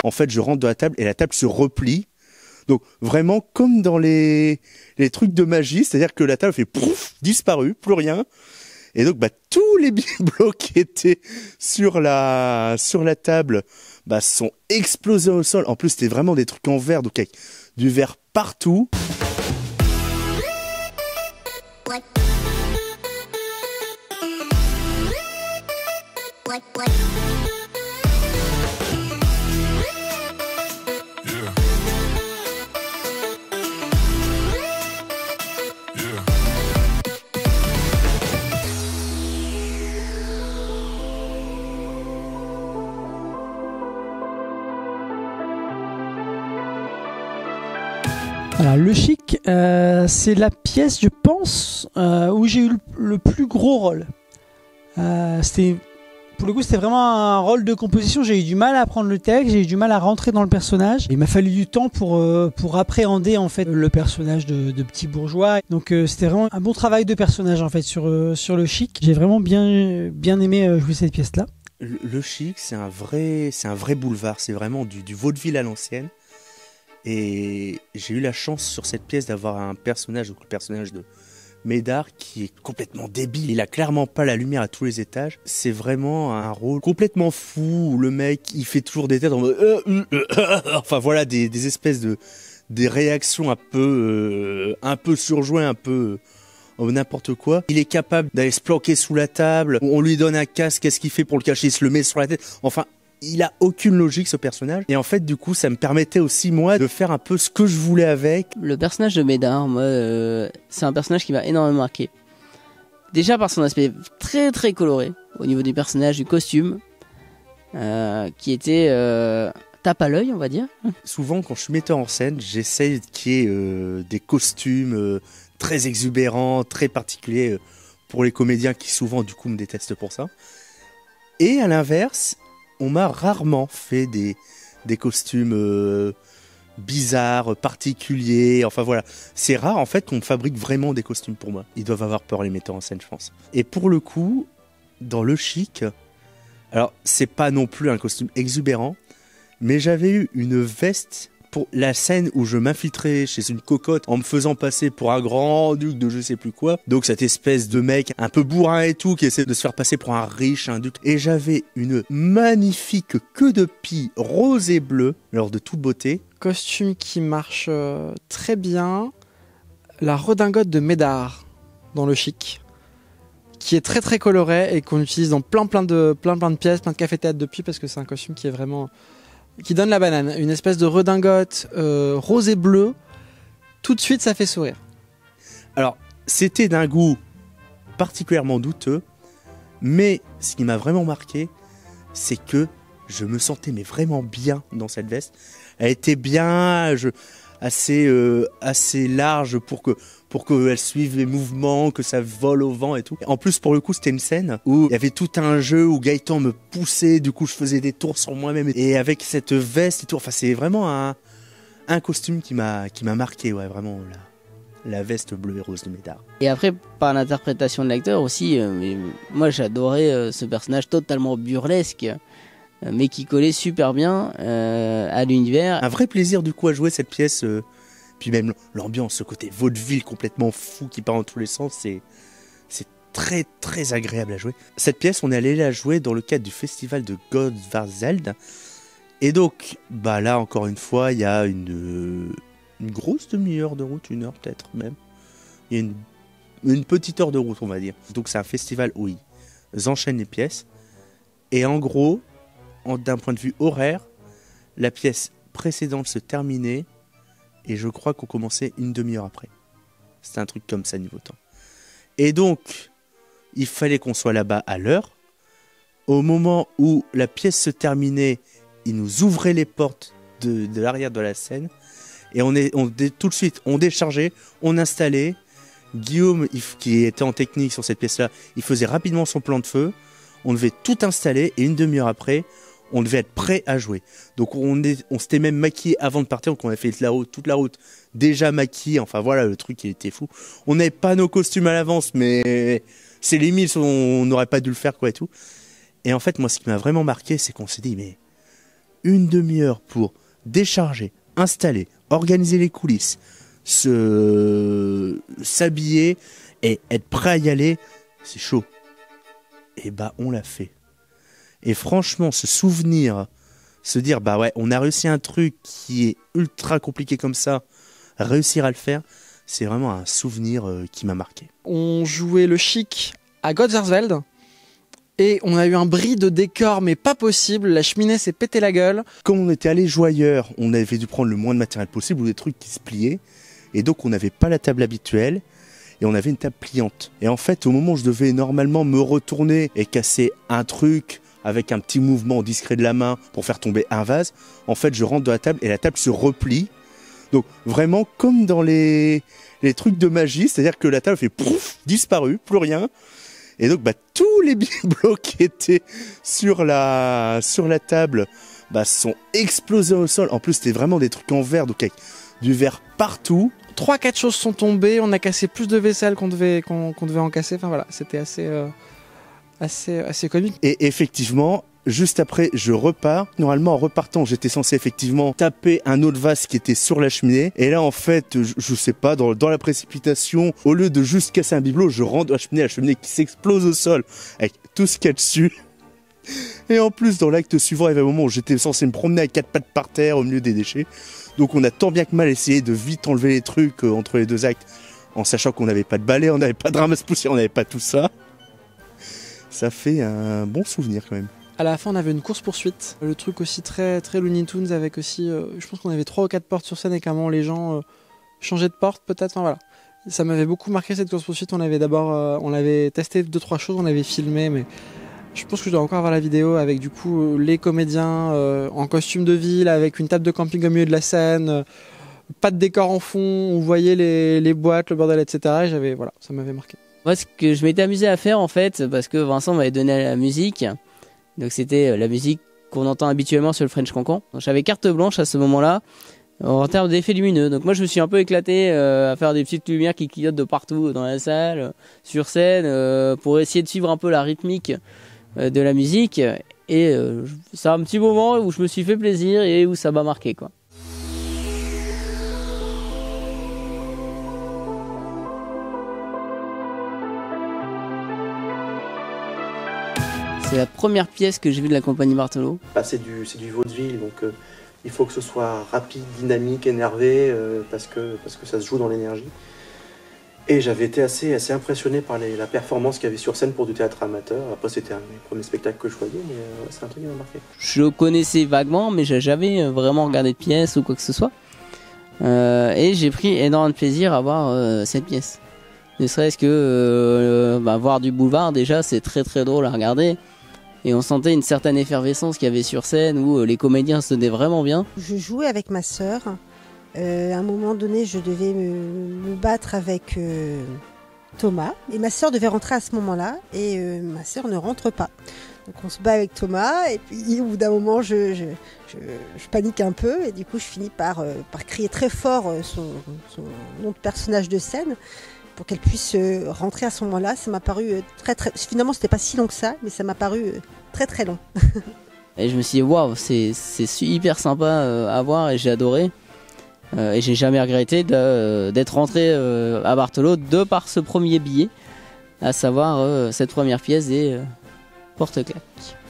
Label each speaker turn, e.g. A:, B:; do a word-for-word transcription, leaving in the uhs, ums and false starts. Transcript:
A: En fait, je rentre dans la table et la table se replie. Donc vraiment comme dans les, les trucs de magie, c'est-à-dire que la table fait pouf, disparu, plus rien. Et donc bah, tous les bibelots qui étaient sur la, sur la table bah, sont explosés au sol. En plus, c'était vraiment des trucs en verre, donc avec du verre partout.
B: Alors, le Chic, euh, c'est la pièce, je pense, euh, où j'ai eu le, le plus gros rôle. Euh, c'était, pour le coup, c'était vraiment un rôle de composition. J'ai eu du mal à apprendre le texte, j'ai eu du mal à rentrer dans le personnage. Il m'a fallu du temps pour euh, pour appréhender en fait le personnage de, de petit bourgeois. Donc, euh, c'était vraiment un bon travail de personnage en fait sur euh, sur le Chic. J'ai vraiment bien bien aimé euh, jouer cette pièce-là.
A: Le, le Chic, c'est un vrai, c'est un vrai boulevard. C'est vraiment du, du vaudeville à l'ancienne. Et j'ai eu la chance sur cette pièce d'avoir un personnage, donc le personnage de Médard, qui est complètement débile. Il a clairement pas la lumière à tous les étages. C'est vraiment un rôle complètement fou où le mec, il fait toujours des têtes en mode euh, euh, euh, euh, enfin voilà, des, des espèces de des réactions un peu euh, un peu surjouées, un peu euh, n'importe quoi. Il est capable d'aller se planquer sous la table. On lui donne un casque, qu'est-ce qu'il fait pour le cacher? Il se le met sur la tête. Enfin, il a aucune logique ce personnage. Et en fait, du coup, ça me permettait aussi, moi, de faire un peu ce que je voulais avec.
C: Le personnage de Médard, moi, euh, c'est un personnage qui m'a énormément marqué. Déjà par son aspect très très coloré, au niveau du personnage, du costume, euh, qui était euh, tape à l'œil, on va dire.
A: Souvent, quand je suis metteur en scène, j'essaye qu'il y ait euh, des costumes euh, très exubérants, très particuliers euh, pour les comédiens qui souvent, du coup, me détestent pour ça. Et à l'inverse, on m'a rarement fait des, des costumes euh, bizarres, particuliers. Enfin voilà, c'est rare en fait qu'on fabrique vraiment des costumes pour moi. Ils doivent avoir peur les metteurs en scène, je pense. Et pour le coup, dans le Chic, alors c'est pas non plus un costume exubérant, mais j'avais eu une veste pour la scène où je m'infiltrais chez une cocotte en me faisant passer pour un grand duc de je sais plus quoi. Donc cette espèce de mec un peu bourrin et tout qui essaie de se faire passer pour un riche, un duc. Et j'avais une magnifique queue de pie rose et bleue, alors de toute beauté.
D: Costume qui marche euh, très bien. La redingote de Médard dans le Chic, qui est très très coloré et qu'on utilise dans plein plein de, plein, plein de pièces, plein de cafés-théâtres depuis, parce que c'est un costume qui est vraiment... qui donne la banane, une espèce de redingote euh, rose et bleu, tout de suite ça fait sourire.
A: Alors, c'était d'un goût particulièrement douteux, mais ce qui m'a vraiment marqué, c'est que je me sentais mais vraiment bien dans cette veste. Elle était bien, je, assez, euh, assez large pour que pour qu'elle suive les mouvements, que ça vole au vent et tout. En plus, pour le coup, c'était une scène où il y avait tout un jeu où Gaëtan me poussait, du coup, je faisais des tours sur moi-même. Et avec cette veste et tout, enfin, c'est vraiment un, un costume qui m'a qui m'a marqué, ouais, vraiment, la, la veste bleue et rose de Médard.
C: Et après, par l'interprétation de l'acteur aussi, euh, mais, moi j'adorais euh, ce personnage totalement burlesque, euh, mais qui collait super bien euh, à l'univers.
A: Un vrai plaisir, du coup, à jouer cette pièce. Euh, Puis même l'ambiance, ce côté vaudeville complètement fou qui part dans tous les sens, c'est, c'est très très agréable à jouer. Cette pièce, on est allé la jouer dans le cadre du festival de Godvarseld. Et donc, bah là encore une fois, il y a une, une grosse demi-heure de route, une heure peut-être même. Il y a une, une petite heure de route, on va dire. Donc c'est un festival où ils enchaînent les pièces. Et en gros, en, d'un point de vue horaire, la pièce précédente se terminait. Et je crois qu'on commençait une demi-heure après. C'était un truc comme ça niveau temps. Et donc, il fallait qu'on soit là-bas à l'heure. Au moment où la pièce se terminait, ils nous ouvraient les portes de, de l'arrière de la scène. Et on est, on, tout de suite, on déchargeait, on installait. Guillaume, il, qui était en technique sur cette pièce-là, il faisait rapidement son plan de feu. On devait tout installer et une demi-heure après, on devait être prêt à jouer. Donc on, est, on s'était même maquillé avant de partir, donc on a fait la route, toute la route déjà maquillé. Enfin voilà, le truc il était fou. On n'avait pas nos costumes à l'avance, mais c'est limite, on n'aurait pas dû le faire quoi et tout. Et en fait, moi ce qui m'a vraiment marqué, c'est qu'on s'est dit, mais une demi-heure pour décharger, installer, organiser les coulisses, se s'habiller et être prêt à y aller, c'est chaud. Et bah on l'a fait. Et franchement, ce souvenir, se dire bah ouais, on a réussi un truc qui est ultra compliqué comme ça, réussir à le faire, c'est vraiment un souvenir euh, qui m'a marqué.
D: On jouait le chic à Gottersveld et on a eu un bris de décor mais pas possible, la cheminée s'est pété la gueule.
A: Comme on était allé jouer ailleurs, on avait dû prendre le moins de matériel possible ou des trucs qui se pliaient et donc on n'avait pas la table habituelle et on avait une table pliante. Et en fait, au moment où je devais normalement me retourner et casser un truc avec un petit mouvement discret de la main pour faire tomber un vase, en fait je rentre dans la table et la table se replie. Donc vraiment comme dans les, les trucs de magie, c'est-à-dire que la table fait pouf, disparu, plus rien. Et donc bah, tous les bibelots qui étaient sur la, sur la table bah, sont explosés au sol. En plus c'était vraiment des trucs en verre, donc avec du verre partout.
D: Trois, quatre choses sont tombées, on a cassé plus de vaisselle qu'on devait, qu'on, qu'on devait en casser. Enfin voilà, c'était assez, euh, assez, assez comique.
A: Et effectivement, juste après, je repars. Normalement, en repartant, j'étais censé effectivement taper un autre vase qui était sur la cheminée. Et là, en fait, je, je sais pas, dans, dans la précipitation, au lieu de juste casser un bibelot, je rentre dans la cheminée, la cheminée qui s'explose au sol avec tout ce qu'il y a dessus. Et en plus, dans l'acte suivant, il y avait un moment où j'étais censé me promener à quatre pattes par terre au milieu des déchets. Donc on a tant bien que mal essayé de vite enlever les trucs euh, entre les deux actes, en sachant qu'on n'avait pas de balai, on n'avait pas de ramasse-poussière, on n'avait pas tout ça. Ça fait un bon souvenir quand même.
D: À la fin, on avait une course-poursuite. Le truc aussi très, très Looney Tunes avec aussi, euh, je pense qu'on avait trois ou quatre portes sur scène et qu'à un moment les gens euh, changeaient de porte peut-être. Enfin voilà. Ça m'avait beaucoup marqué cette course-poursuite. On avait d'abord, euh, on avait testé deux trois choses, on avait filmé, mais je pense que je dois encore avoir la vidéo avec du coup les comédiens euh, en costume de ville avec une table de camping au milieu de la scène, euh, pas de décor en fond, on voyait les, les boîtes, le bordel, et cetera. Et j'avais, voilà, ça m'avait marqué.
C: Moi, ce que je m'étais amusé à faire en fait, parce que Vincent m'avait donné la musique, donc c'était la musique qu'on entend habituellement sur le French Cancan. J'avais carte blanche à ce moment-là en termes d'effets lumineux. Donc moi je me suis un peu éclaté euh, à faire des petites lumières qui clignotent de partout dans la salle, euh, sur scène, euh, pour essayer de suivre un peu la rythmique euh, de la musique. Et euh, c'est un petit moment où je me suis fait plaisir et où ça m'a marqué, quoi. C'est la première pièce que j'ai vue de la compagnie Bartolo.
A: Bah, c'est du, c'est du vaudeville, donc euh, il faut que ce soit rapide, dynamique, énervé, euh, parce, que, parce que ça se joue dans l'énergie. Et j'avais été assez, assez impressionné par les, la performance qu'il y avait sur scène pour du théâtre amateur. Après, c'était un des premiers spectacles que je voyais, mais euh, c'est un truc qui m'a marqué.
C: Je connaissais vaguement, mais j'ai jamais vraiment regardé de pièce ou quoi que ce soit. Euh, et j'ai pris énormément de plaisir à voir euh, cette pièce. Ne serait-ce que euh, bah, voir du boulevard, déjà, c'est très très drôle à regarder. Et on sentait une certaine effervescence qu'il y avait sur scène où euh, les comédiens se donnaient vraiment bien.
E: Je jouais avec ma sœur. Euh, à un moment donné, je devais me, me battre avec euh, Thomas. Et ma sœur devait rentrer à ce moment-là. Et euh, ma sœur ne rentre pas. Donc on se bat avec Thomas. Et puis au bout d'un moment, je, je, je, je panique un peu. Et du coup, je finis par, euh, par crier très fort euh, son, son nom de personnage de scène, pour qu'elle puisse euh, rentrer à ce moment-là. Ça m'a paru euh, très très... Finalement, c'était pas si long que ça, mais ça m'a paru euh, très très long.
C: Et je me suis dit, waouh, c'est, c'est hyper sympa euh, à voir et j'ai adoré. Euh, et j'ai jamais regretté de, euh, d'être rentré euh, à Bartolo de par ce premier billet, à savoir euh, cette première pièce des euh, Porte-Claques.